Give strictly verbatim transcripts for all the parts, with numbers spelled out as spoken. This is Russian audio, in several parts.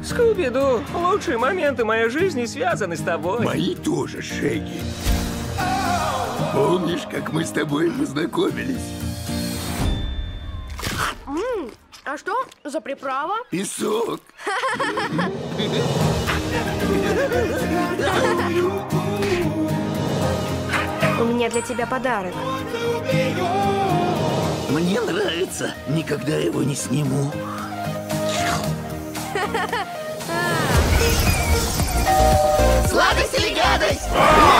Скуби-Ду, лучшие моменты моей жизни связаны с тобой. Мои тоже, Шегги. Помнишь, как мы с тобой познакомились? М, а что за приправа? Песок. У меня для тебя подарок. Мне нравится. Никогда его не сниму. Сладость или гадость?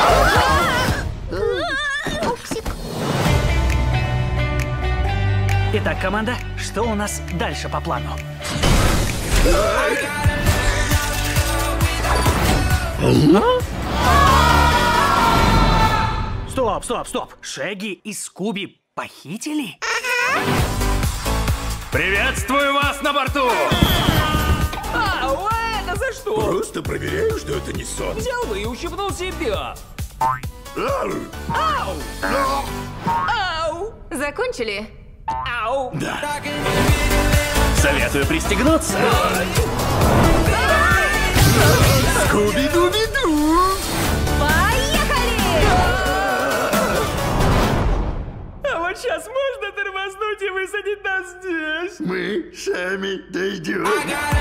Итак, команда, что у нас дальше по плану? Стоп, стоп, стоп! Шегги и Скуби похитили? Приветствую вас на борту! Ау, это за что? Просто проверяю, что это не сон. Взял бы и ущипнул себя. Ау! Ау! Ау! Закончили? Ау! Да. Советую пристегнуться. Скуби-Дуби-Ду! Поехали! А вот сейчас можно тормознуть и высадить нас здесь? Мы сами дойдем.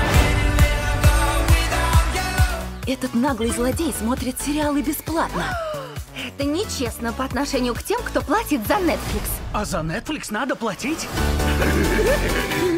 Этот наглый злодей смотрит сериалы бесплатно. Это нечестно по отношению к тем, кто платит за Netflix. А за Netflix надо платить?